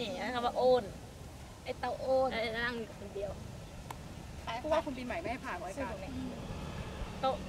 นี่คำว่าโอนไอเตาโอนนั่งอยู่คนเดียวเพราะว่าคุณปีใหม่ไม่ให้ผ่านรายการโต๊ะ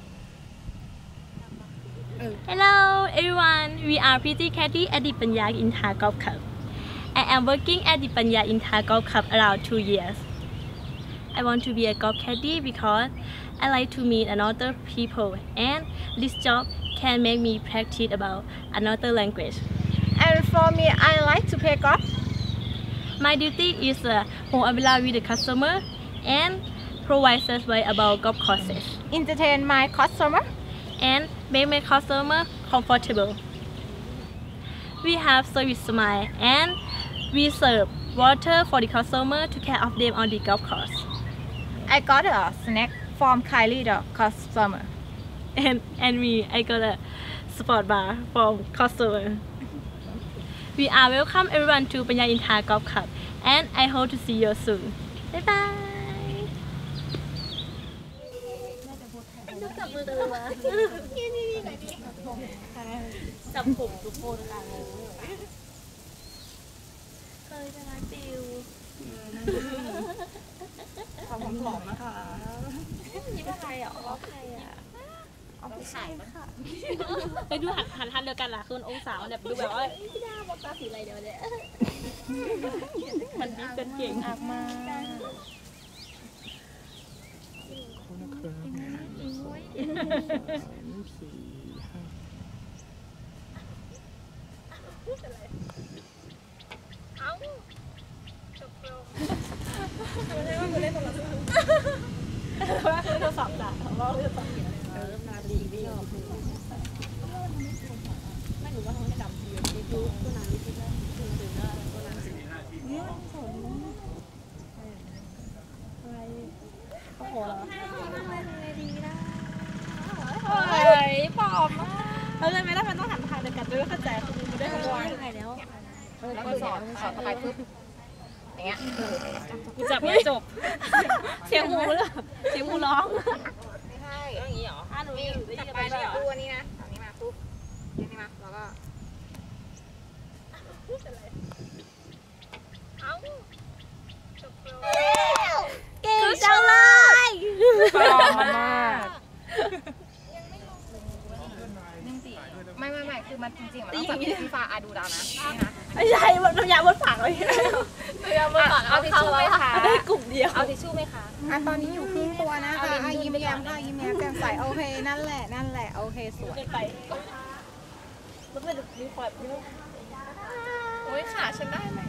Hello everyone, we are Pretty Catty at the Panya Inter Golf Club. I am working at the Panya Inter Golf Club around 2 years. I want to be a golf caddy because I like to meet another people and this job can make me practice about another language. And for me, I like to play golf. My duty is hold umbrella with the customer and provide service about golf courses Entertain my customer. and make my customer comfortable. We have service smile and we serve water for the customer to care of them on the golf course. I got a snack from Kylie the customer. And me, I got a sport bar from customer. We are welcome everyone to Panya Inter Golf Club and I hope to see you soon. Bye bye. จับมือกันเลยวะจับผมทุกคนกันเคยจะรักดิวความหอมนะคะนี่เป็นใครอ่ะอ๋อใครอ่ะเอาไปใส่ค่ะไปดูหันทันเดียวกันล่ะคือองศาแบบดูแบบว่าพี่ดาบอกตาสีอะไรเดี๋ยวเนี่ยมันดีกันเก่งอากมาว่าคือโทรศัพท์จ้ะว่าเรื่องนาดีไม่ยอมไม่หนูว่าเขาไม่ดำยูทูบตัวนานนิดนึงถึงได้ตัวนานเนี่ยสนอะไรโอ้โหเฮ้ยปอบมากเราเลยไม่ได้มันต้องหันทางเดียวกันด้วยเข้าใจคือไม่ได้รู้ว่ายังไงแล้วแล้วคือสอนไปปุ๊บอย่างเงี้ยกูจับไม่จบเสียงหมูเลยเสียงหมูร้องไม่ใช่อย่างนี้เหรอนี่จับไปนี่ปุ๊บอันนี้นะอันนี้มาปุ๊บอันนี้มาแล้วก็เก่งจังเลยปลอมมากไม่คือมันจริงๆมันต้องจับที่ฟ้าอาดูดาวนะนี่นะไม่ใช่มันน้ำยาบนฝากเลยเอาทิชชู่ไหมคะได้กลุ่มเดียวเอาทิชชู่ไหมคะตอนนี้อยู่ครึ่งตัวนะคะยิ้มแย้มค่ะยิ้มแย้มแจ่มใสโอเคนั่นแหละโอเคสวยไปมันเป็นมีความโอ้ยขาฉันได้ไหม